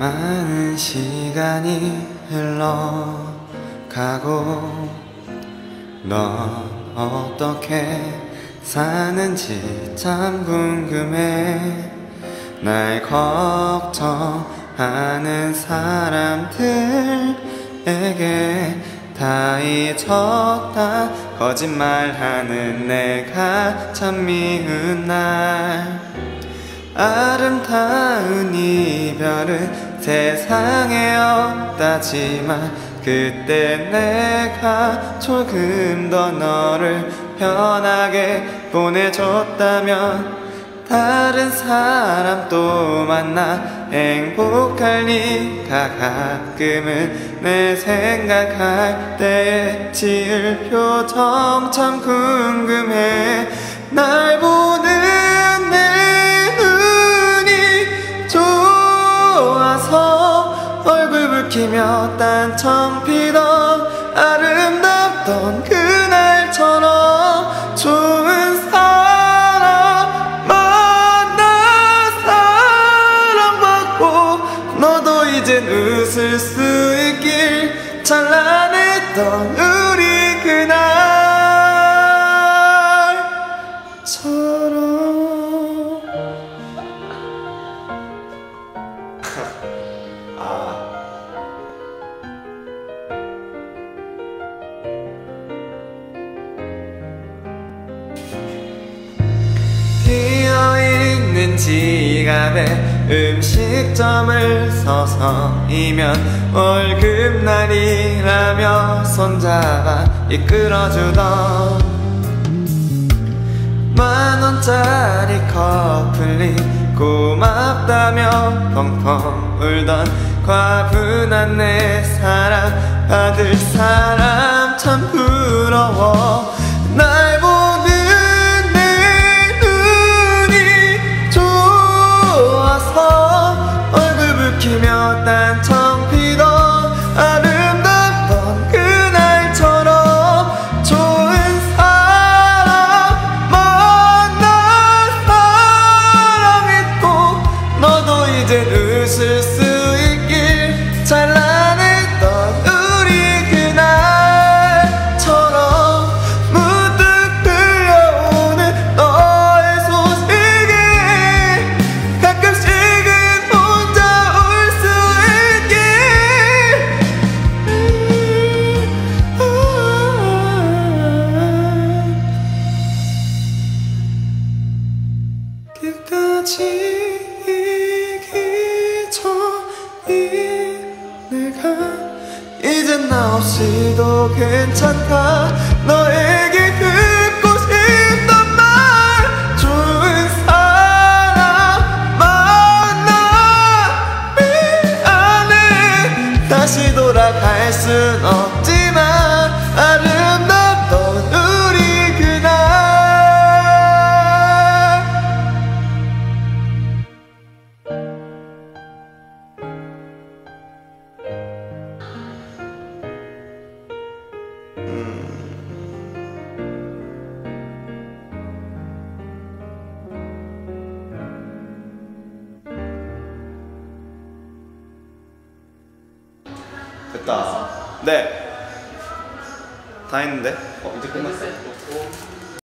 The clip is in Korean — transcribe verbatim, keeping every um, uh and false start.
많은 시간이 흘러가고 넌 어떻게 사는지 참 궁금해. 날 걱정하는 사람들에게 다 잊었다 거짓말하는 내가 참 미운 날. 아름다운 이별은 세상에 없다지만 그때 내가 조금 더 너를 편하게 보내줬다면 다른 사람 또 만나 행복할 리가. 가끔은 내 생각할 때 지을 표정 참 궁금해. 날 보는 내 눈이 좋아서 얼굴 붉히며 딴청 피던 아름답던 그날처럼 좋은 사람 만나 사랑받고 너도 이젠 웃을 수 있길. 찬란했던 우리 그날처럼. 아. 비어있는 지갑에 음식점을 서성이면 월급날이라며 손잡아 이끌어주던 만원짜리 커플링 고맙다며 펑펑 울던 과분한 내 사랑 받을 사람 참 부러워. 날 보는 내 눈이 좋아서 얼굴 붉히며 딴청 피던 아름답던 그날처럼 좋은 사람 만나 사랑했고 너도 이젠 웃을 수 있길. 찬란했던 우리 그날처럼 문득 들려오는 너의 소식에 가끔씩은 혼자 울 수 있길. 끝까지 이기 전이 내가 이젠 나 없이도 괜찮다. 너에게 듣고 싶던 말 좋은 사람 만나 미안해. 다시 돌아갈 순 없지만 아름답던 우리 그날. 됐다. 네. 다 했는데? 어, 이제 끝났어.